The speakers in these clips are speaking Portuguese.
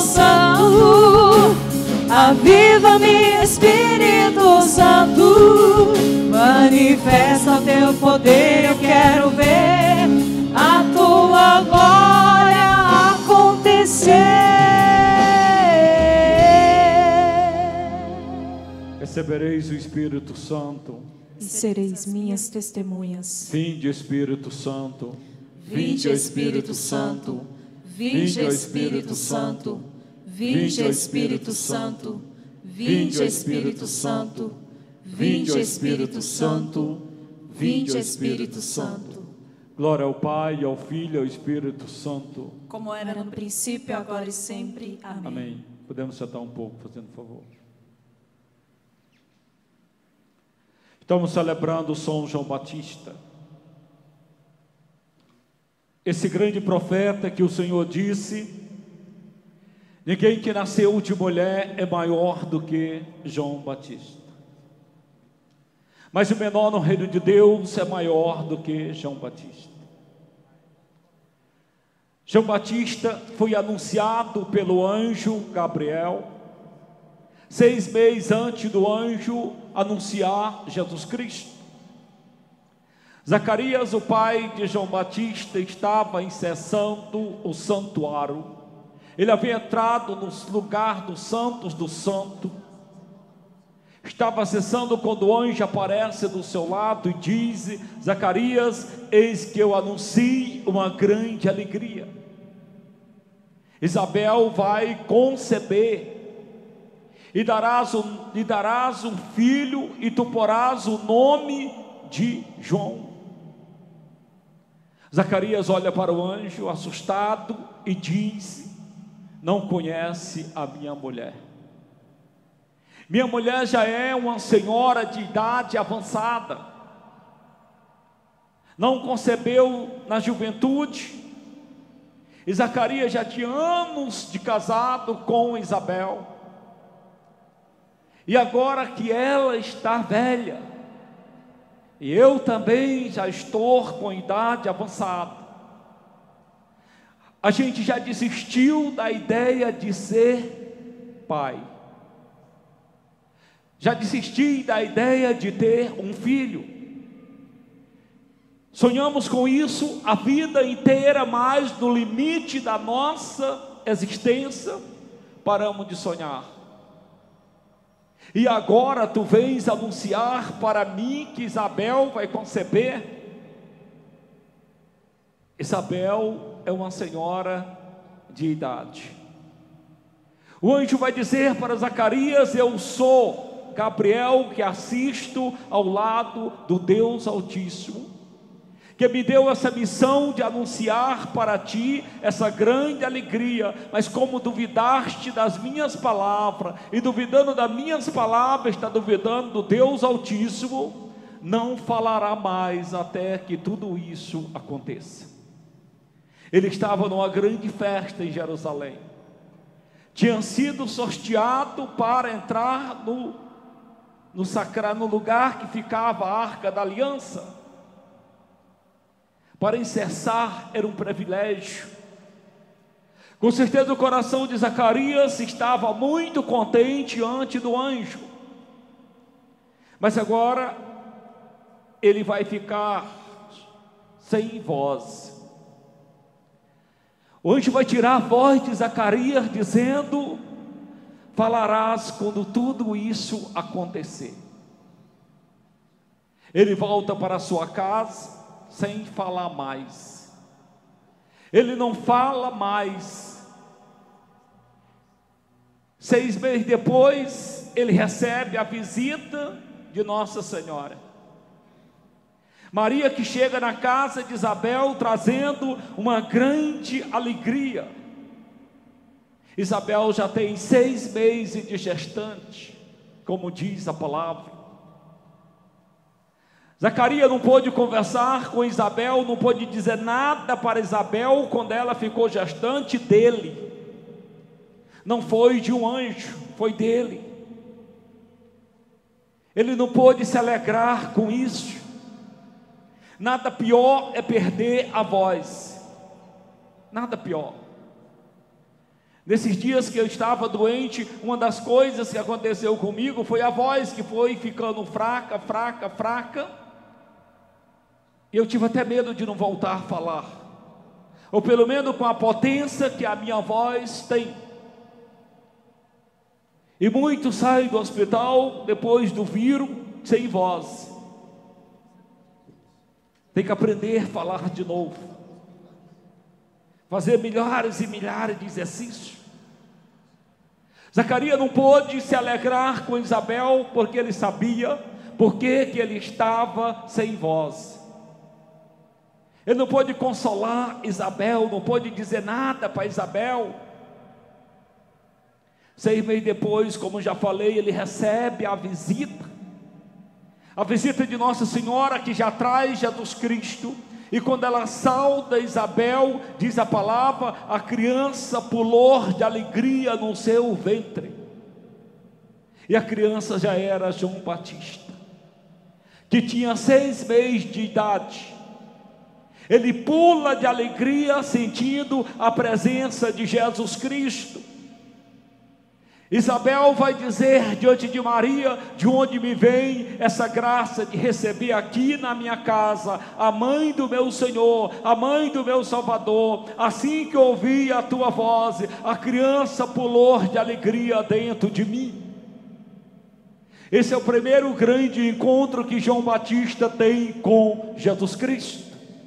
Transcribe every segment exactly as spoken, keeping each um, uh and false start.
Santo, aviva-me, Espírito Santo, manifesta o teu poder, eu quero ver a tua glória acontecer. Recebereis o Espírito Santo e sereis minhas testemunhas. Vinde, Espírito Santo. Vinde, Espírito Santo. Vinde, Espírito Santo. Vinde, Espírito Santo. Vinde, Espírito Santo. Vinde, Espírito Santo. Vinde, Espírito Santo. Glória ao Pai, ao Filho e ao Espírito Santo. Como era no princípio, agora e sempre. Amém. Amém. Podemos sentar um pouco, fazendo favor. Estamos celebrando São João Batista, esse grande profeta que o Senhor disse: ninguém que nasceu de mulher é maior do que João Batista, mas o menor no reino de Deus é maior do que João Batista. João Batista foi anunciado pelo anjo Gabriel, seis meses antes do anjo anunciar Jesus Cristo. Zacarias, o pai de João Batista, estava incensando o santuário. Ele havia entrado no lugar dos santos do santo. Estava acessando quando o anjo aparece do seu lado e diz: Zacarias, eis que eu anuncio uma grande alegria. Isabel vai conceber e darás um, lhe darás um filho, e tu porás o nome de João. Zacarias olha para o anjo assustado e diz: não conhece a minha mulher. Minha mulher já é uma senhora de idade avançada, não concebeu na juventude, e Zacarias já tinha anos de casado com Isabel, e agora que ela está velha, e eu também já estou com idade avançada, a gente já desistiu da ideia de ser pai, já desisti da ideia de ter um filho. Sonhamos com isso a vida inteira, mas no limite da nossa existência paramos de sonhar. E agora tu vens anunciar para mim que Isabel vai conceber. Isabel é uma senhora de idade. O anjo vai dizer para Zacarias: eu sou Gabriel, que assisto ao lado do Deus Altíssimo, que me deu essa missão de anunciar para ti essa grande alegria, mas como duvidaste das minhas palavras, e duvidando das minhas palavras, está duvidando do Deus Altíssimo, não falará mais até que tudo isso aconteça. Ele estava numa grande festa em Jerusalém, tinha sido sorteado para entrar no, no, sacra, no lugar que ficava a Arca da Aliança. Para incessar era um privilégio. Com certeza o coração de Zacarias estava muito contente diante do anjo, mas agora ele vai ficar sem voz. O anjo vai tirar a voz de Zacarias dizendo: falarás quando tudo isso acontecer. Ele volta para a sua casa sem falar mais. Ele não fala mais. Seis meses depois, ele recebe a visita de Nossa Senhora. Maria, que chega na casa de Isabel trazendo uma grande alegria. Isabel já tem seis meses de gestante, como diz a palavra. Zacarias não pôde conversar com Isabel, não pôde dizer nada para Isabel quando ela ficou gestante dele. Não foi de um anjo, foi dele. Ele não pôde se alegrar com isso. Nada pior é perder a voz. Nada pior. Nesses dias que eu estava doente, uma das coisas que aconteceu comigo foi a voz que foi ficando fraca, fraca, fraca. E eu tive até medo de não voltar a falar, ou pelo menos com a potência que a minha voz tem. E muitos saem do hospital depois do vírus sem voz. Tem que aprender a falar de novo, fazer milhares e milhares de exercícios. Zacarias não pôde se alegrar com Isabel, porque ele sabia por que que ele estava sem voz. Ele não pôde consolar Isabel, não pôde dizer nada para Isabel. Seis meses depois, como já falei, ele recebe a visita, a visita de Nossa Senhora, que já traz Jesus Cristo. E quando ela sauda Isabel, diz a palavra, a criança pulou de alegria no seu ventre. E a criança já era João Batista, que tinha seis meses de idade. Ele pula de alegria, sentindo a presença de Jesus Cristo. Isabel vai dizer diante de Maria: de onde me vem essa graça de receber aqui na minha casa a mãe do meu Senhor, a mãe do meu Salvador? Assim que ouvi a tua voz, a criança pulou de alegria dentro de mim. Esse é o primeiro grande encontro que João Batista tem com Jesus Cristo.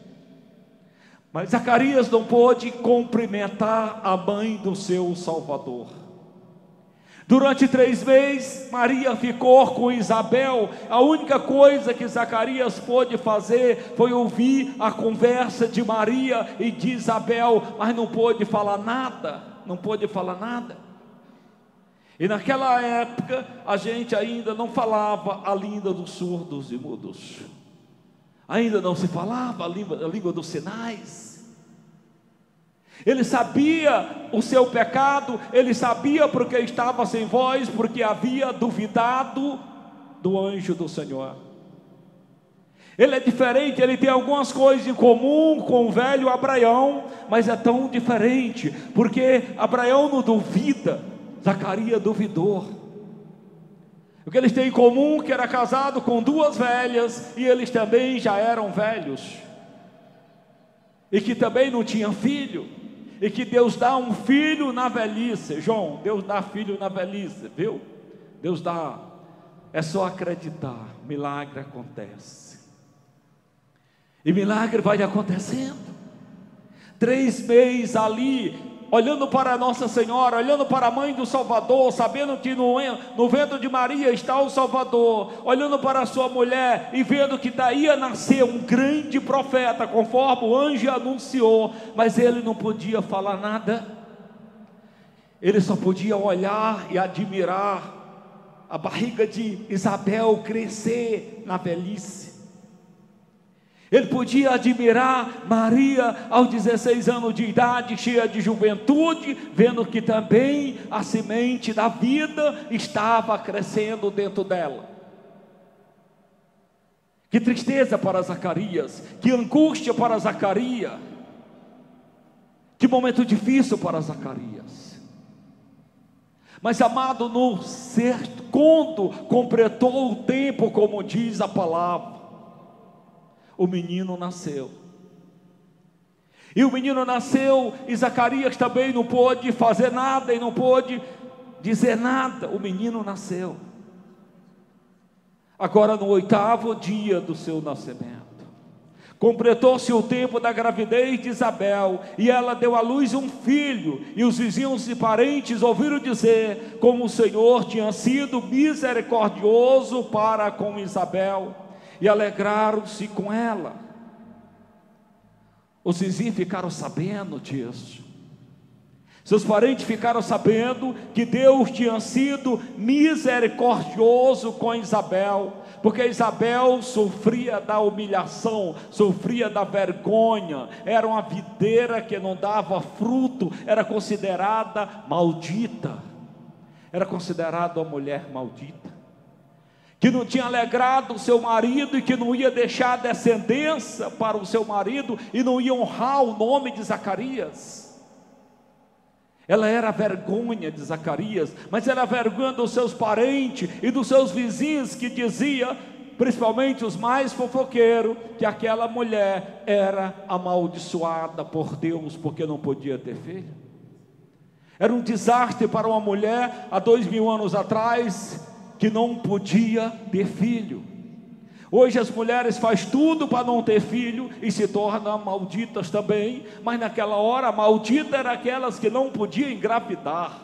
Mas Zacarias não pôde cumprimentar a mãe do seu Salvador. Durante três meses, Maria ficou com Isabel. A única coisa que Zacarias pôde fazer foi ouvir a conversa de Maria e de Isabel, mas não pôde falar nada, não pôde falar nada. E naquela época, a gente ainda não falava a língua dos surdos e mudos, ainda não se falava a língua, a língua dos sinais. Ele sabia o seu pecado, ele sabia porque estava sem voz, porque havia duvidado do anjo do Senhor. Ele é diferente, ele tem algumas coisas em comum com o velho Abraão, mas é tão diferente, porque Abraão não duvida, Zacarias duvidou. O que eles têm em comum, que era casado com duas velhas, e eles também já eram velhos, e que também não tinham filho. E que Deus dá um filho na velhice. João, Deus dá filho na velhice, viu? Deus dá, é só acreditar, milagre acontece. E milagre vai acontecendo. Três meses ali, olhando para Nossa Senhora, olhando para a mãe do Salvador, sabendo que no, no ventre de Maria está o Salvador, olhando para a sua mulher e vendo que daí ia nascer um grande profeta, conforme o anjo anunciou, mas ele não podia falar nada. Ele só podia olhar e admirar a barriga de Isabel crescer na velhice. Ele podia admirar Maria aos dezesseis anos de idade, cheia de juventude, vendo que também a semente da vida estava crescendo dentro dela. Que tristeza para Zacarias, que angústia para Zacarias, que momento difícil para Zacarias. Mas amado, no certo, quando completou o tempo, como diz a palavra, o menino nasceu. E o menino nasceu, e Zacarias também não pôde fazer nada, e não pôde dizer nada. O menino nasceu. Agora no oitavo dia do seu nascimento, completou-se o tempo da gravidez de Isabel, e ela deu à luz um filho, e os vizinhos e parentes ouviram dizer como o Senhor tinha sido misericordioso para com Isabel, e alegraram-se com ela. Os vizinhos ficaram sabendo disso, seus parentes ficaram sabendo que Deus tinha sido misericordioso com Isabel, porque Isabel sofria da humilhação, sofria da vergonha, era uma videira que não dava fruto, era considerada maldita, era considerada uma mulher maldita, que não tinha alegrado o seu marido, e que não ia deixar descendência para o seu marido, e não ia honrar o nome de Zacarias. Ela era a vergonha de Zacarias, mas era a vergonha dos seus parentes e dos seus vizinhos, que dizia, principalmente os mais fofoqueiros, que aquela mulher era amaldiçoada por Deus, porque não podia ter filho. Era um desastre para uma mulher, há dois mil anos atrás, que não podia ter filho. Hoje as mulheres fazem tudo para não ter filho e se tornam malditas também, mas naquela hora, maldita eram aquelas que não podiam engravidar.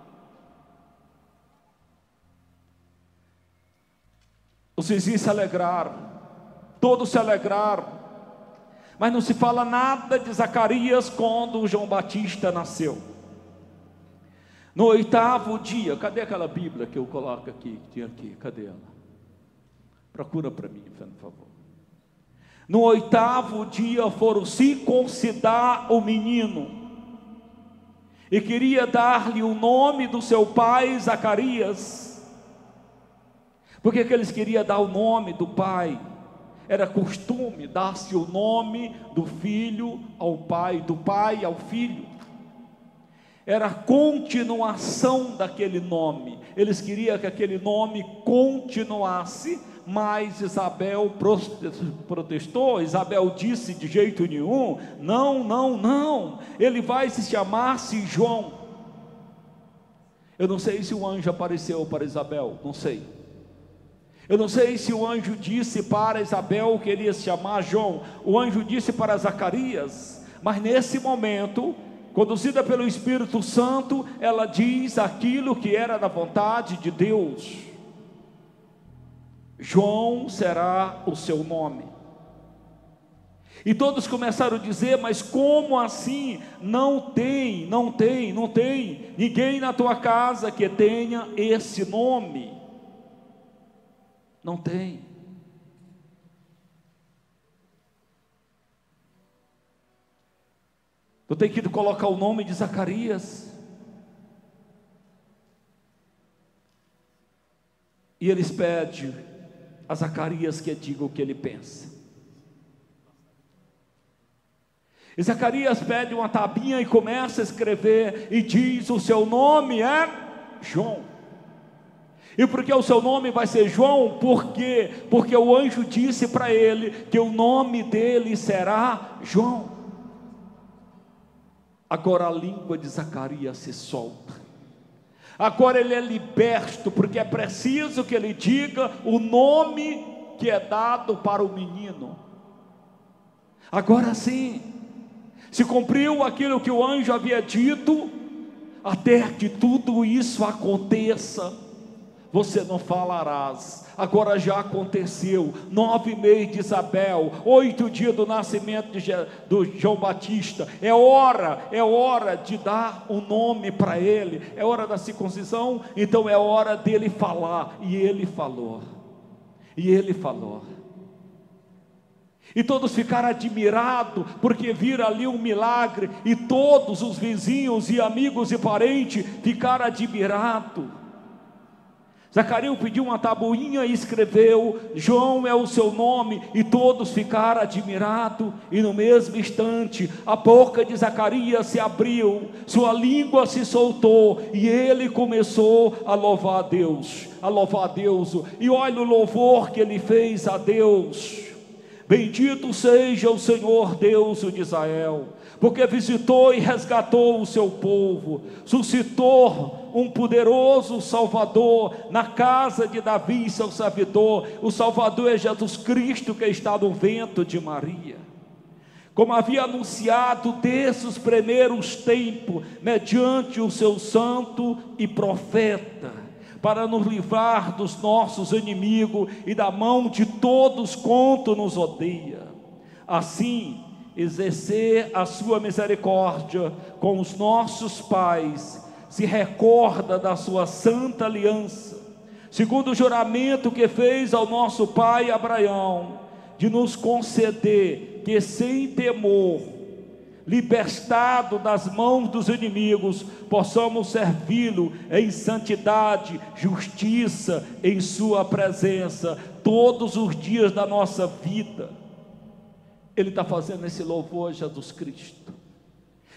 Os vizinhos se alegraram, todos se alegraram, mas não se fala nada de Zacarias quando João Batista nasceu. No oitavo dia, cadê aquela Bíblia que eu coloco aqui, que tinha aqui, cadê ela? Procura para mim, por favor. No oitavo dia foram circuncidar o menino, e queria dar-lhe o nome do seu pai Zacarias. Por que que eles queriam dar o nome do pai? Era costume dar-se o nome do filho ao pai, do pai ao filho. Era a continuação daquele nome. Eles queriam que aquele nome continuasse, mas Isabel protestou. Isabel disse: de jeito nenhum, não, não, não, ele vai se chamar-se João. Eu não sei se o anjo apareceu para Isabel, não sei. Eu não sei se o anjo disse para Isabel que ele ia se chamar João. O anjo disse para Zacarias, mas nesse momento, conduzida pelo Espírito Santo, ela diz aquilo que era da vontade de Deus: João será o seu nome. E todos começaram a dizer: mas como assim? Não tem, não tem, não tem ninguém na tua casa que tenha esse nome. Não tem. Eu tenho que colocar o nome de Zacarias. E eles pedem a Zacarias que diga o que ele pensa. E Zacarias pede uma tabinha e começa a escrever, e diz: o seu nome é João. E por que o seu nome vai ser João? Por quê? Porque o anjo disse para ele que o nome dele será João. Agora a língua de Zacarias se solta. Agora ele é liberto, porque é preciso que ele diga o nome que é dado para o menino. Agora sim, se cumpriu aquilo que o anjo havia dito. Até que tudo isso aconteça, você não falarás. Agora já aconteceu. Nove meses de Isabel, oito dias do nascimento de Je, do João Batista. É hora, é hora de dar um nome para ele. É hora da circuncisão. Então é hora dele falar. E ele falou. E ele falou. E todos ficaram admirados, porque viram ali um milagre. E todos os vizinhos e amigos e parentes ficaram admirados. Zacarias pediu uma tabuinha e escreveu: João é o seu nome, e todos ficaram admirados. E no mesmo instante, a boca de Zacarias se abriu, sua língua se soltou, e ele começou a louvar a Deus, a louvar a Deus. E olha o louvor que ele fez a Deus: bendito seja o Senhor Deus de Israel, porque visitou e resgatou o seu povo, suscitou um poderoso Salvador na casa de Davi, seu servidor. O Salvador é Jesus Cristo, que está no ventre de Maria, como havia anunciado desde os primeiros tempos, mediante o seu santo e profeta, para nos livrar dos nossos inimigos e da mão de todos quanto nos odeia. Assim, exercer a sua misericórdia com os nossos pais, se recorda da sua santa aliança, segundo o juramento que fez ao nosso pai Abraão, de nos conceder que sem temor, libertado das mãos dos inimigos, possamos servi-lo em santidade, justiça, em sua presença, todos os dias da nossa vida. Ele está fazendo esse louvor a Jesus Cristo.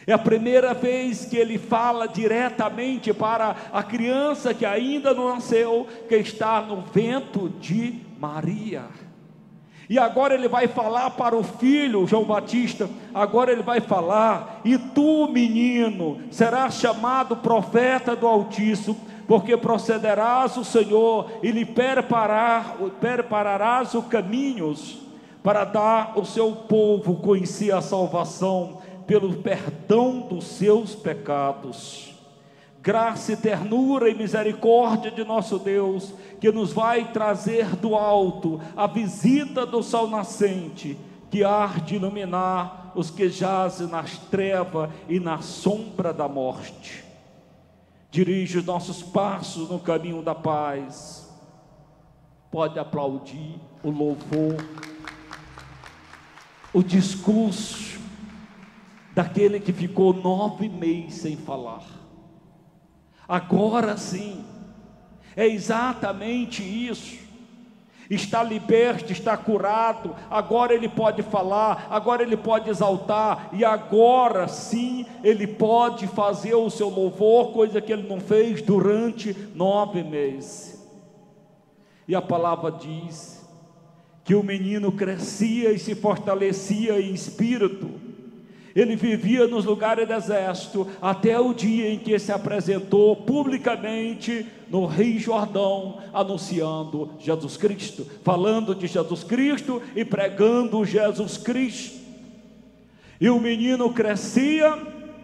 É a primeira vez que ele fala diretamente para a criança que ainda não nasceu, que está no ventre de Maria. E agora ele vai falar para o filho, João Batista, agora ele vai falar: e tu, menino, serás chamado profeta do Altíssimo, porque procederás o Senhor e lhe preparar, prepararás os caminhos para dar ao seu povo conhecer a salvação pelo perdão dos seus pecados. Graça e ternura e misericórdia de nosso Deus, que nos vai trazer do alto a visita do sol nascente, que há de iluminar os que jazem nas trevas e na sombra da morte. Dirige os nossos passos no caminho da paz. Pode aplaudir o louvor, o discurso daquele que ficou nove meses sem falar. Agora sim, é exatamente isso. Está liberto, está curado, agora ele pode falar, agora ele pode exaltar, e agora sim ele pode fazer o seu louvor, coisa que ele não fez durante nove meses. E a palavra diz que o menino crescia e se fortalecia em espírito. Ele vivia nos lugares desertos, até o dia em que se apresentou publicamente no Rio Jordão, anunciando Jesus Cristo, falando de Jesus Cristo e pregando Jesus Cristo. E o menino crescia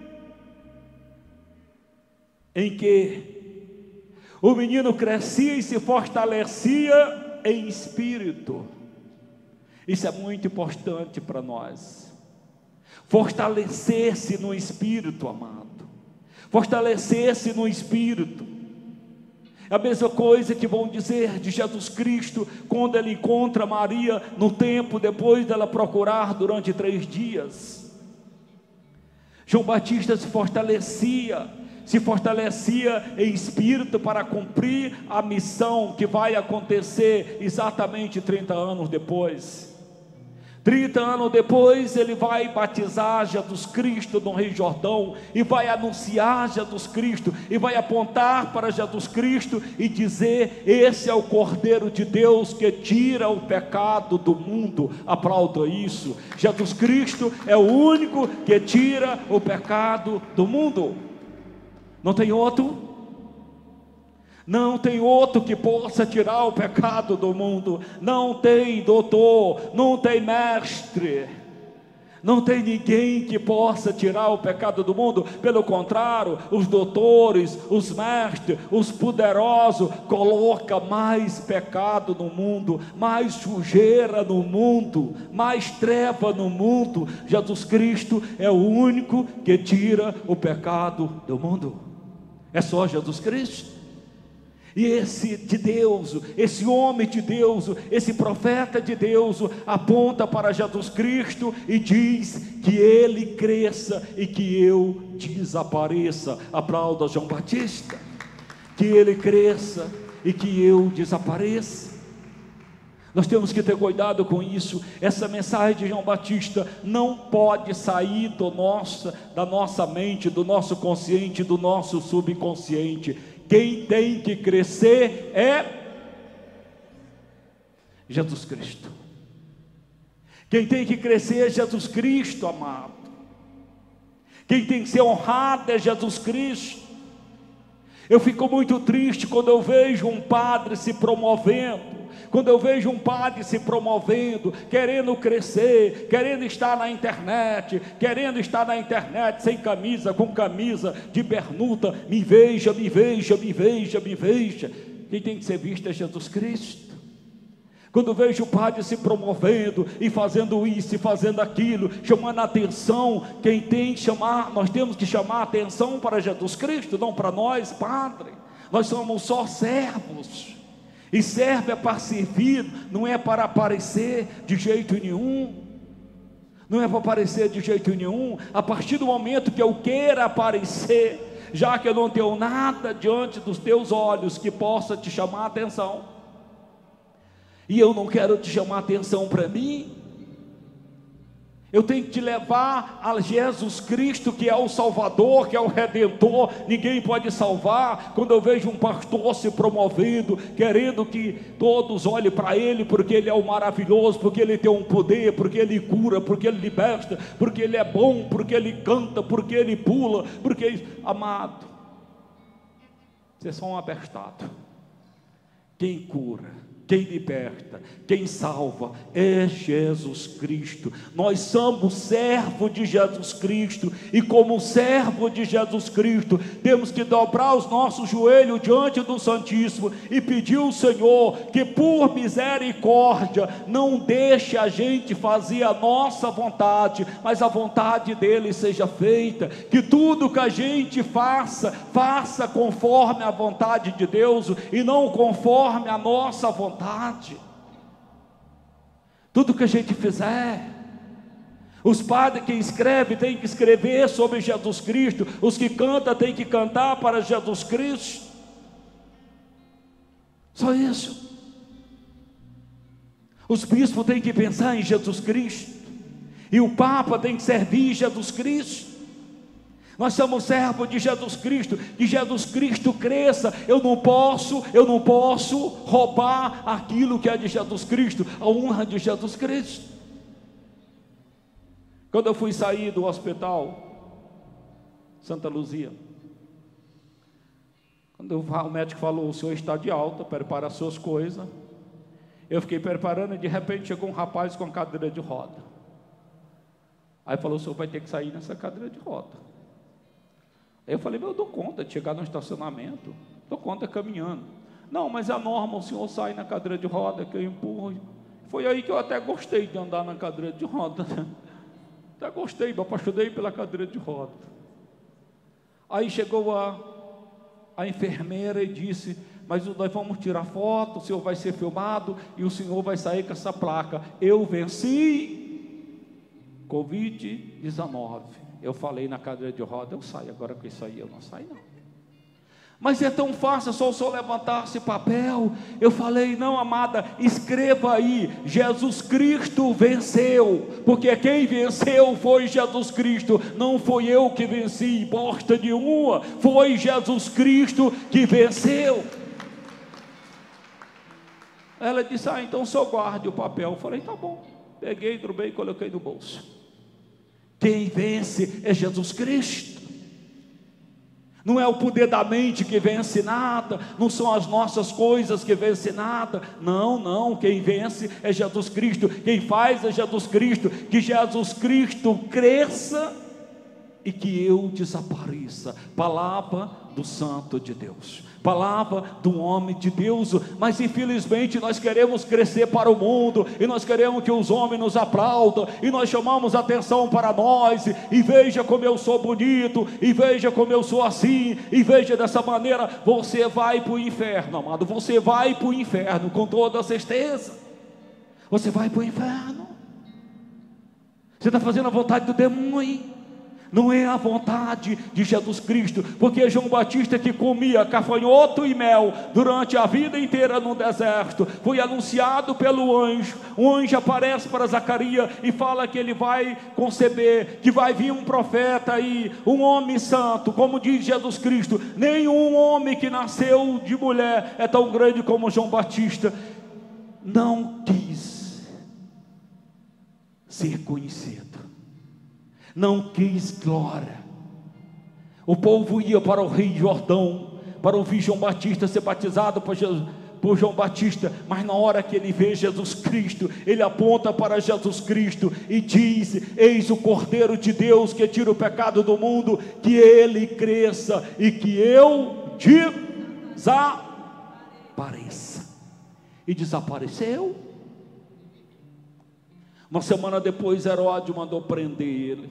em que? O menino crescia e se fortalecia em espírito. Isso é muito importante para nós. Fortalecer-se no Espírito, amado. Fortalecer-se no Espírito. É a mesma coisa que vão dizer de Jesus Cristo, quando ele encontra Maria no templo, depois dela procurar durante três dias. João Batista se fortalecia, se fortalecia em espírito para cumprir a missão que vai acontecer exatamente trinta anos depois. trinta anos depois, ele vai batizar Jesus Cristo no Rio Jordão, e vai anunciar Jesus Cristo, e vai apontar para Jesus Cristo, e dizer: esse é o Cordeiro de Deus, que tira o pecado do mundo. Aplauda isso. Jesus Cristo é o único que tira o pecado do mundo. Não tem outro? Não tem outro que possa tirar o pecado do mundo. Não tem doutor, não tem mestre, não tem ninguém que possa tirar o pecado do mundo. Pelo contrário, os doutores, os mestres, os poderosos colocam mais pecado no mundo, mais sujeira no mundo, mais treva no mundo. Jesus Cristo é o único que tira o pecado do mundo. É só Jesus Cristo. E esse de Deus, esse homem de Deus, esse profeta de Deus, aponta para Jesus Cristo e diz que ele cresça e que eu desapareça. Aplauda João Batista. Que ele cresça e que eu desapareça. Nós temos que ter cuidado com isso. Essa mensagem de João Batista não pode sair do nosso, da nossa mente, do nosso consciente, do nosso subconsciente. Quem tem que crescer é Jesus Cristo. Quem tem que crescer é Jesus Cristo, amado. Quem tem que ser honrado é Jesus Cristo. Eu fico muito triste quando eu vejo um padre se promovendo, quando eu vejo um padre se promovendo, querendo crescer, querendo estar na internet, querendo estar na internet sem camisa, com camisa de bermuda. Me veja, me veja, me veja, me veja. Quem tem que ser visto é Jesus Cristo. Quando eu vejo o padre se promovendo e fazendo isso e fazendo aquilo, chamando a atenção, quem tem que chamar, nós temos que chamar a atenção para Jesus Cristo, não para nós, padre. Nós somos só servos. E servo é para servir, não é para aparecer de jeito nenhum. Não é para aparecer de jeito nenhum. A partir do momento que eu queira aparecer, já que eu não tenho nada diante dos teus olhos que possa te chamar a atenção, e eu não quero te chamar a atenção para mim, Eu tenho que te levar a Jesus Cristo, que é o Salvador, que é o Redentor. Ninguém pode salvar. Quando eu vejo um pastor se promovendo, querendo que todos olhem para ele, porque ele é o maravilhoso, porque ele tem um poder, porque ele cura, porque ele liberta, porque ele é bom, porque ele canta, porque ele pula, porque... Amado, vocês são um abestado. Quem cura, quem liberta, quem salva é Jesus Cristo. Nós somos servo de Jesus Cristo, e como servo de Jesus Cristo, temos que dobrar os nossos joelhos diante do Santíssimo e pedir ao Senhor que por misericórdia não deixe a gente fazer a nossa vontade, mas a vontade dele seja feita. Que tudo que a gente faça, faça conforme a vontade de Deus e não conforme a nossa vontade. Tudo que a gente fizer, os padres que escrevem têm que escrever sobre Jesus Cristo, os que cantam têm que cantar para Jesus Cristo. Só isso. Os bispos têm que pensar em Jesus Cristo, e o Papa tem que servir Jesus Cristo. Nós somos servos de Jesus Cristo, que Jesus Cristo cresça. Eu não posso, eu não posso roubar aquilo que é de Jesus Cristo, a honra de Jesus Cristo. Quando eu fui sair do hospital Santa Luzia, quando o médico falou: o senhor está de alta, prepara as suas coisas. Eu fiquei preparando, e de repente chegou um rapaz com cadeira de roda. Aí falou: o senhor vai ter que sair nessa cadeira de roda. Aí eu falei: meu, eu dou conta de chegar no estacionamento, dou conta caminhando. Não, mas é a norma, o senhor sai na cadeira de roda, que eu empurro. Foi aí que eu até gostei de andar na cadeira de roda, né? Até gostei, me apaixonei pela cadeira de roda. Aí chegou a, a enfermeira e disse: mas nós vamos tirar foto, o senhor vai ser filmado e o senhor vai sair com essa placa: eu venci covid dezenove. Eu falei na cadeira de roda: eu saio, agora com isso aí eu não saio não. Mas é tão fácil, só o senhor levantar esse papel. Eu falei: não, amada, escreva aí: Jesus Cristo venceu, porque quem venceu foi Jesus Cristo, não foi eu que venci, bosta nenhuma, foi Jesus Cristo que venceu. Ela disse: ah, então o senhor guarde o papel. Eu falei: tá bom. Peguei, dobrei e coloquei no bolso. Quem vence é Jesus Cristo. Não é o poder da mente que vence nada, não são as nossas coisas que vencem nada. Não, não, quem vence é Jesus Cristo. Quem faz é Jesus Cristo. Que Jesus Cristo cresça e que eu desapareça. Palavra do Santo de Deus, palavra do homem de Deus. Mas infelizmente nós queremos crescer para o mundo, e nós queremos que os homens nos aplaudam, e nós chamamos atenção para nós, e veja como eu sou bonito, e veja como eu sou assim, e veja dessa maneira. Você vai para o inferno, amado, você vai para o inferno com toda certeza. Você vai para o inferno. Você está fazendo a vontade do demônio, não é a vontade de Jesus Cristo. Porque João Batista, que comia cafanhoto e mel durante a vida inteira no deserto, foi anunciado pelo anjo. O anjo aparece para Zacarias e fala que ele vai conceber, que vai vir um profeta aí, um homem santo, como diz Jesus Cristo. Nenhum homem que nasceu de mulher é tão grande como João Batista. Não quis ser conhecido, não quis glória. O povo ia para o Rio Jordão para ouvir João Batista ser batizado por, Jesus, por João Batista, mas na hora que ele vê Jesus Cristo, ele aponta para Jesus Cristo e diz: eis o Cordeiro de Deus que tira o pecado do mundo. Que ele cresça e que eu desapareça. E desapareceu. Uma semana depois, Herodes mandou prender ele.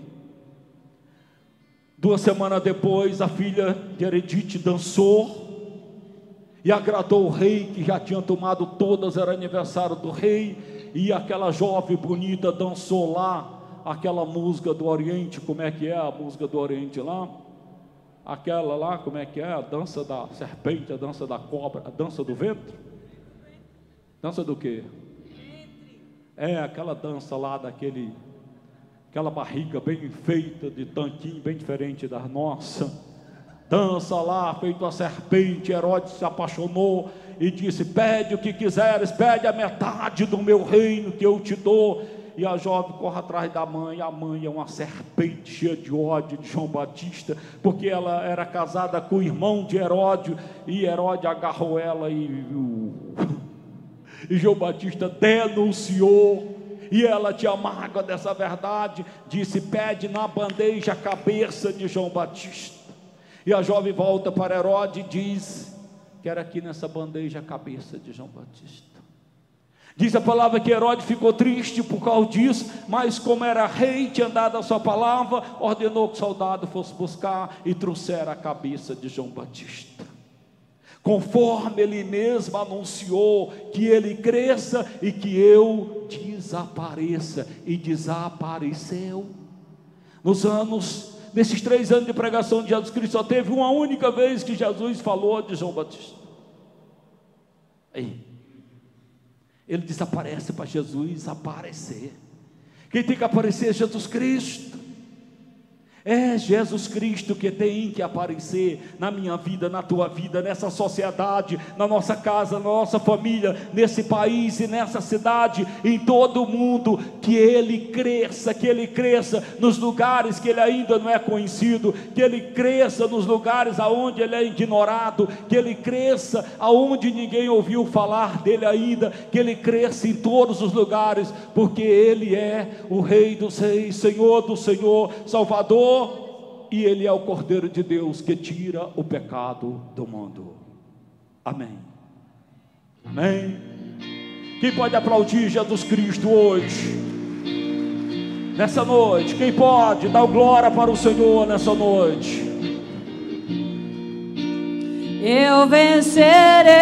Duas semanas depois, a filha de Herodite dançou e agradou o rei, que já tinha tomado todas, era aniversário do rei. E aquela jovem bonita dançou lá aquela música do Oriente. Como é que é a música do Oriente lá? Aquela lá, como é que é? A dança da serpente, a dança da cobra, a dança do ventre. Dança do quê? É aquela dança lá daquele aquela barriga bem feita, de tanquinho, bem diferente da nossa, dança lá, feito a serpente. Herodes se apaixonou e disse: pede o que quiseres, pede a metade do meu reino que eu te dou. E a jovem corre atrás da mãe. A mãe é uma serpente cheia de ódio de João Batista, porque ela era casada com o irmão de Herodes, e Herodes agarrou ela e, e João Batista denunciou. E ela tinha mágoa dessa verdade, disse: pede na bandeja a cabeça de João Batista. E a jovem volta para Herodes e diz: quero aqui nessa bandeja a cabeça de João Batista. Diz a palavra que Herodes ficou triste por causa disso, mas como era rei, tinha dado a sua palavra, ordenou que o soldado fosse buscar e trouxera a cabeça de João Batista, conforme ele mesmo anunciou, que ele cresça e que eu desapareça. E desapareceu. Nos anos, nesses três anos de pregação de Jesus Cristo, só teve uma única vez que Jesus falou de João Batista. Aí ele desaparece para Jesus aparecer. Quem tem que aparecer é Jesus Cristo. É Jesus Cristo que tem que aparecer na minha vida, na tua vida, nessa sociedade, na nossa casa, na nossa família, nesse país e nessa cidade, em todo o mundo. Que Ele cresça, que Ele cresça nos lugares que Ele ainda não é conhecido, que Ele cresça nos lugares aonde Ele é ignorado, que Ele cresça aonde ninguém ouviu falar dEle ainda, que Ele cresça em todos os lugares, porque Ele é o Rei dos Reis, Senhor do Senhor, Salvador. E Ele é o Cordeiro de Deus que tira o pecado do mundo. Amém. Amém. Quem pode aplaudir Jesus Cristo hoje, nessa noite? Quem pode dar glória para o Senhor nessa noite? Eu vencerei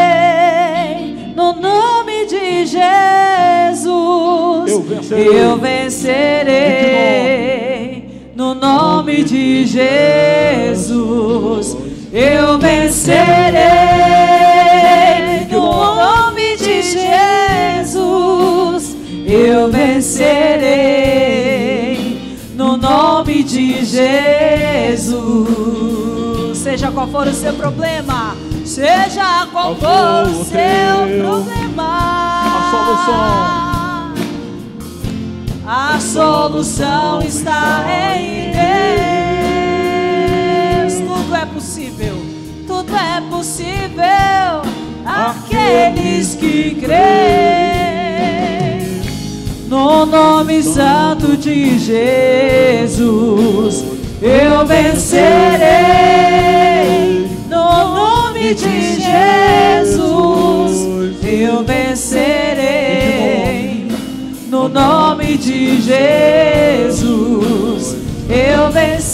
no nome de Jesus. Eu vencerei. Eu vencerei no nome de Jesus. Eu vencerei no nome de Jesus. Eu vencerei no nome de Jesus. Seja qual for o seu problema, seja qual for o seu problema, a solução A solução está em Deus. Tudo é possível, tudo é possível àqueles que creem no nome santo de Jesus. Eu vencerei no nome de Jesus. Eu vencerei no nome de Jesus. Eu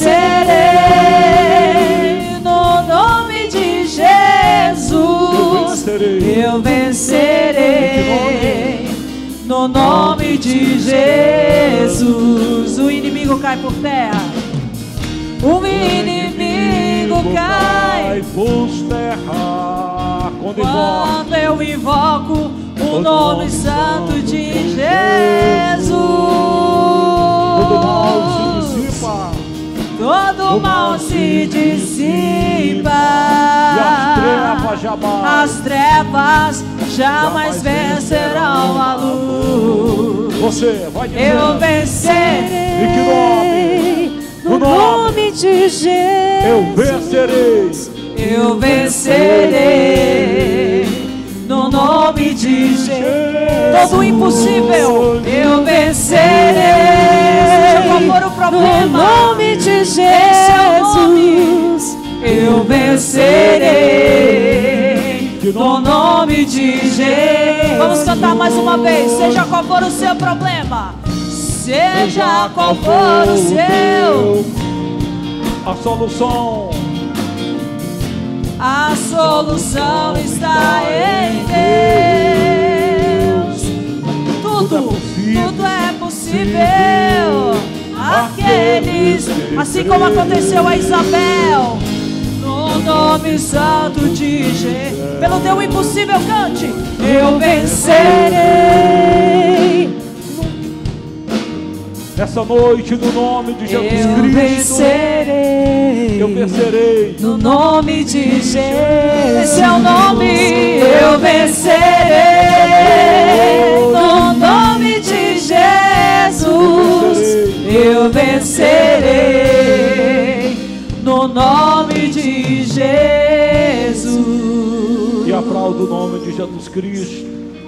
vencerei no nome de Jesus. Eu vencerei no nome de Jesus. O inimigo cai por terra. O inimigo cai por terra quando eu invoco o nome santo de Jesus. Todo mal se dissipa. Todo mal se dissipa. E as trevas jamais, as trevas jamais vencerão a luz. Você vai dizer: eu vencerei. E que nome? No nome de Jesus. Eu vencerei. Eu vencerei no nome de Jesus. Todo o impossível eu vencerei. Qual for o problema, no nome de Jesus. Eu vencerei no nome de Jesus. Vamos cantar mais uma vez. Seja qual for o seu problema, seja qual for o seu, a solução, a solução está em Deus. Tudo, tudo é possível àqueles, assim como aconteceu a Isabel, no nome santo de Jesus. Pelo teu impossível cante: eu vencerei Nessa noite, no nome de Jesus eu Cristo, vencerei. eu vencerei. No nome de Jesus, esse é o nome. Eu vencerei. No nome de Jesus, eu vencerei. No nome de Jesus. E aplaudo o nome de Jesus Cristo.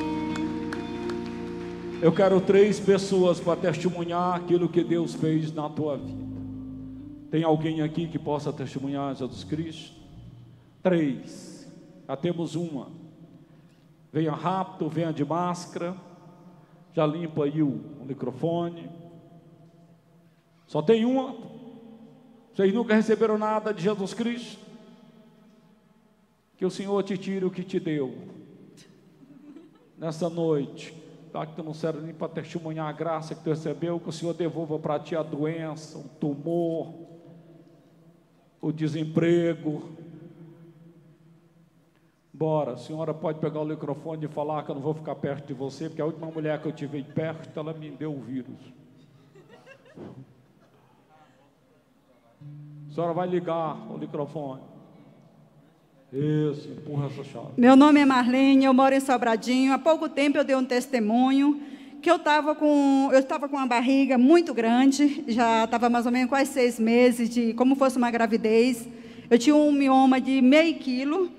Eu quero três pessoas para testemunhar aquilo que Deus fez na tua vida. Tem alguém aqui que possa testemunhar Jesus Cristo? Três. Já temos uma. Venha rápido, venha de máscara. Já limpa aí o, o microfone. Só tem uma. Vocês nunca receberam nada de Jesus Cristo? Que o Senhor te tire o que te deu. Nessa noite. Tá, que tu não serve nem para testemunhar a graça que tu recebeu, que o Senhor devolva para ti a doença, o tumor, o desemprego. Bora, a senhora pode pegar o microfone e falar que eu não vou ficar perto de você, porque a última mulher que eu tive perto, ela me deu o vírus. A senhora vai ligar o microfone. Isso, empurra essa chave. Meu nome é Marlene, eu moro em Sobradinho. Há pouco tempo eu dei um testemunho que eu estava com, eu estava com uma barriga muito grande, já estava mais ou menos quase seis meses, de como fosse uma gravidez. Eu tinha um mioma de meio quilo.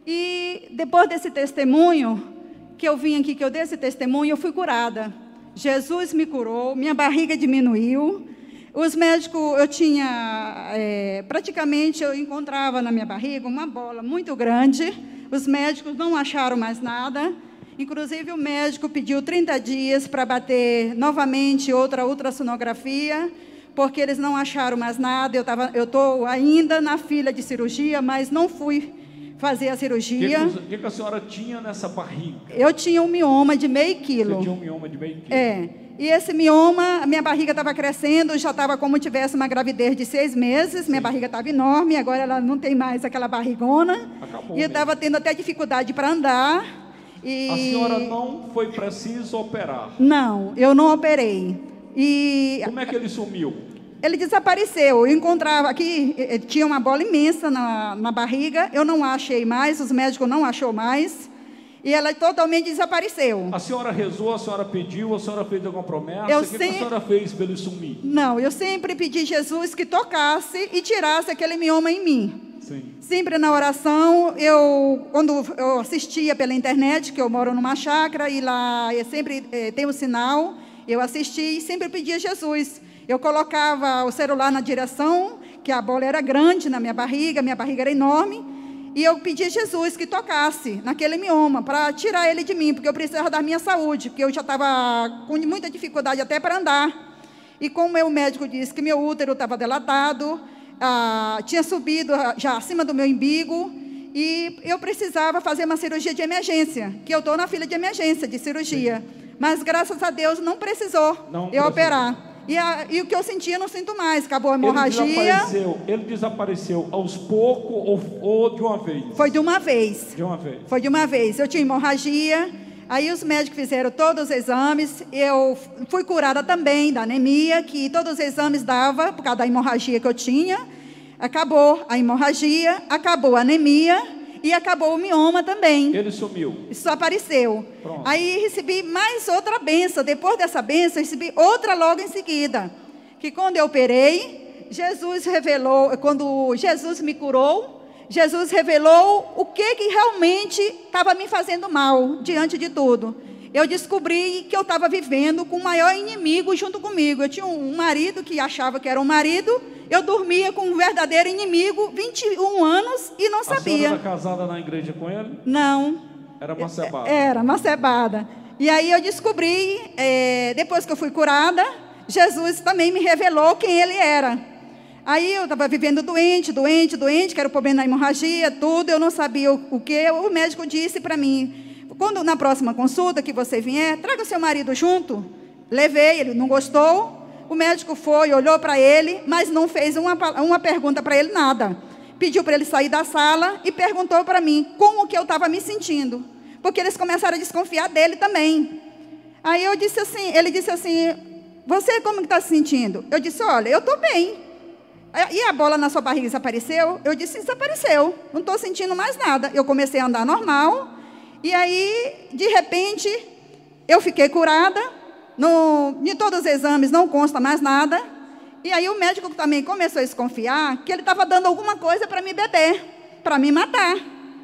E depois desse testemunho, que eu vim aqui, que eu dei esse testemunho, eu fui curada. Jesus me curou, minha barriga diminuiu. Os médicos, eu tinha, é, praticamente, eu encontrava na minha barriga uma bola muito grande. Os médicos não acharam mais nada. Inclusive, o médico pediu trinta dias para bater novamente outra ultrassonografia, porque eles não acharam mais nada. Eu tava, eu estou ainda na fila de cirurgia, mas não fui fazer a cirurgia. O que, que a senhora tinha nessa barriga? Eu tinha um mioma de meio quilo. Você tinha um mioma de meio quilo? É. E esse mioma, a minha barriga estava crescendo, já estava como se tivesse uma gravidez de seis meses, minha Sim. barriga estava enorme, agora ela não tem mais aquela barrigona. Acabou e eu estava tendo até dificuldade para andar. E... A senhora não foi preciso operar? Não, eu não operei. E... Como é que ele sumiu? Ele desapareceu. Eu encontrava aqui, tinha uma bola imensa na, na barriga, eu não achei mais, os médicos não achou mais. E ela totalmente desapareceu. A senhora rezou, a senhora pediu, a senhora fez alguma promessa? Eu o que, sem... que a senhora fez para ele sumir? Não, eu sempre pedi a Jesus que tocasse e tirasse aquele mioma em mim. Sim. Sempre na oração, eu, quando eu assistia pela internet, que eu moro numa chácara, e lá eu sempre eh, tem um sinal, eu assisti e sempre pedia a Jesus. Eu colocava o celular na direção, que a bola era grande na minha barriga, minha barriga era enorme, e eu pedi a Jesus que tocasse naquele mioma, para tirar ele de mim, porque eu precisava da minha saúde, porque eu já estava com muita dificuldade até para andar. E como o meu médico disse que meu útero estava dilatado, ah, tinha subido já acima do meu umbigo, e eu precisava fazer uma cirurgia de emergência, que eu estou na fila de emergência, de cirurgia. Sim. Mas, graças a Deus, não precisou não eu precisou. operar. E, a, e o que eu sentia, não sinto mais. Acabou a hemorragia. Ele desapareceu, ele desapareceu aos poucos ou, ou de uma vez? Foi de uma vez. De uma vez. Foi de uma vez. Eu tinha hemorragia. Aí os médicos fizeram todos os exames. Eu fui curada também da anemia, que todos os exames dava por causa da hemorragia que eu tinha. Acabou a hemorragia, acabou a anemia. E acabou o mioma também. Ele sumiu. Isso apareceu. Pronto. Aí recebi mais outra benção. Depois dessa benção, recebi outra logo em seguida. Que quando eu operei, Jesus revelou, quando Jesus me curou, Jesus revelou o que, que realmente estava me fazendo mal, diante de tudo. Eu descobri que eu estava vivendo com o maior inimigo junto comigo. Eu tinha um marido que achava que era um marido. Eu dormia com um verdadeiro inimigo, vinte e um anos, e não sabia. A senhora era casada na igreja com ele? Não. Era macebada? Era macebada. E aí eu descobri, é, depois que eu fui curada, Jesus também me revelou quem ele era. Aí eu estava vivendo doente, doente, doente, que era o problema da hemorragia, tudo, eu não sabia o, o que. O médico disse para mim, quando na próxima consulta que você vier, traga o seu marido junto. Levei, ele não gostou. O médico foi, olhou para ele, mas não fez uma, uma pergunta para ele, nada. Pediu para ele sair da sala e perguntou para mim como que eu estava me sentindo. Porque eles começaram a desconfiar dele também. Aí eu disse assim, ele disse assim, você como que está se sentindo? Eu disse, olha, eu estou bem. E a bola na sua barriga desapareceu? Eu disse, desapareceu, não estou sentindo mais nada. Eu comecei a andar normal, e aí, de repente, eu fiquei curada, no, de todos os exames não consta mais nada, e aí o médico também começou a desconfiar que ele estava dando alguma coisa para me beber, para me matar,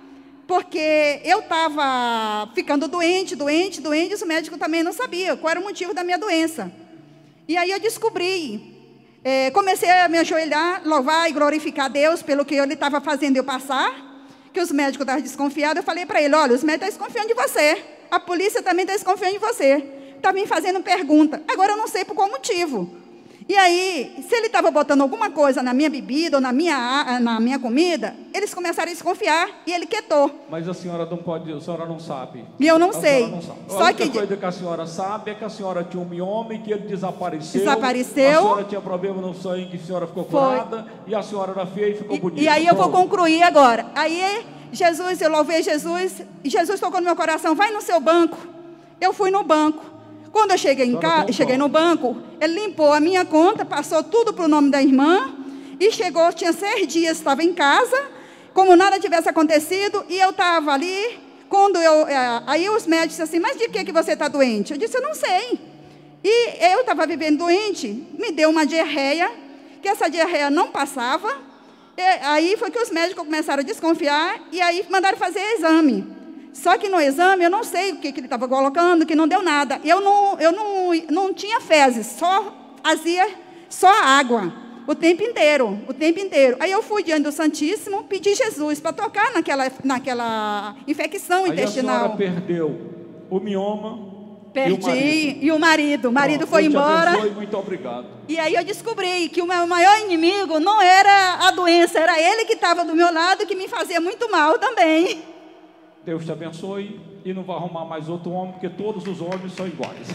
porque eu estava ficando doente, doente, doente, e o médico também não sabia qual era o motivo da minha doença. E aí eu descobri, é, comecei a me ajoelhar, louvar e glorificar a Deus pelo que ele estava fazendo eu passar, que os médicos estavam desconfiados. Eu falei para ele, olha, os médicos estão desconfiando de você, a polícia também está desconfiando de você, está me fazendo pergunta, agora eu não sei por qual motivo. E aí, se ele estava botando alguma coisa na minha bebida ou na minha, na minha comida, eles começaram a desconfiar e ele quietou. Mas a senhora não pode, a senhora não sabe. E eu não a sei. Não sabe. Só a única que coisa que a senhora sabe é que a senhora tinha um mioma e que ele desapareceu. Desapareceu. A senhora tinha problema no sangue, a senhora ficou curada. Foi. E a senhora era feia e ficou e, bonita. E aí eu vou concluir agora. Aí Jesus, eu louvei Jesus, e Jesus tocou no meu coração, vai no seu banco. Eu fui no banco. Quando eu cheguei em casa, cheguei no banco, ele limpou a minha conta, passou tudo para o nome da irmã, e chegou, tinha seis dias, estava em casa, como nada tivesse acontecido, e eu estava ali, quando eu, aí os médicos disseram assim, mas de que, que você está doente? Eu disse, eu não sei. E eu estava vivendo doente, me deu uma diarreia, que essa diarreia não passava, e aí foi que os médicos começaram a desconfiar, e aí mandaram fazer exame. Só que no exame, eu não sei o que, que ele estava colocando, que não deu nada. Eu não, eu não, não tinha fezes, só fazia só água, o tempo inteiro, o tempo inteiro. Aí eu fui diante do Santíssimo, pedi Jesus para tocar naquela, naquela infecção aí intestinal. A senhora perdeu o mioma. Perdi, e o marido. E o marido, o marido Bom, foi Deus embora. Te abençoe, muito obrigado. E aí eu descobri que o meu maior inimigo não era a doença, era ele que estava do meu lado, que me fazia muito mal também. Deus te abençoe e não vai arrumar mais outro homem, porque todos os homens são iguais.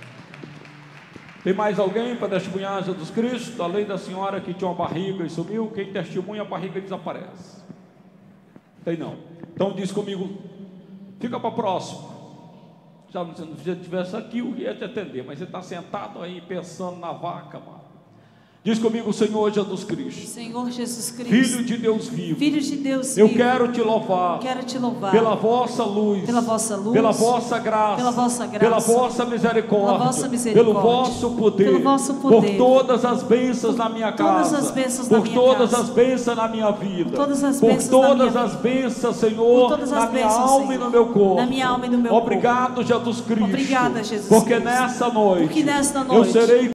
Tem mais alguém para testemunhar Jesus Cristo? Além da senhora que tinha uma barriga e sumiu, quem testemunha a barriga desaparece. Tem não. Então diz comigo, fica para próximo. Já se não estivesse aqui, eu ia te atender, mas você está sentado aí pensando na vaca, mano. Diz comigo, Senhor Jesus Cristo. Senhor Jesus Cristo. Filho de Deus vivo. Filho de Deus eu vivo. quero te louvar. Quero te louvar. Pela vossa luz. Pela vossa luz. Pela vossa graça. Pela vossa graça. Pela vossa misericórdia. Pela vossa misericórdia. Pelo vosso poder. Pelo vosso poder. Por todas as bênçãos na minha casa. Todas as bênçãos por na minha todas casa. as bênçãos na minha vida. Por todas as por bênçãos todas na minha as vida. bênçãos, Senhor, Por todas as na minha bênçãos, alma Senhor. e no meu corpo. Na minha alma e no meu Obrigado, corpo. Jesus Cristo. Obrigada, Jesus Porque Cristo. nessa noite. Porque nesta Eu noite. serei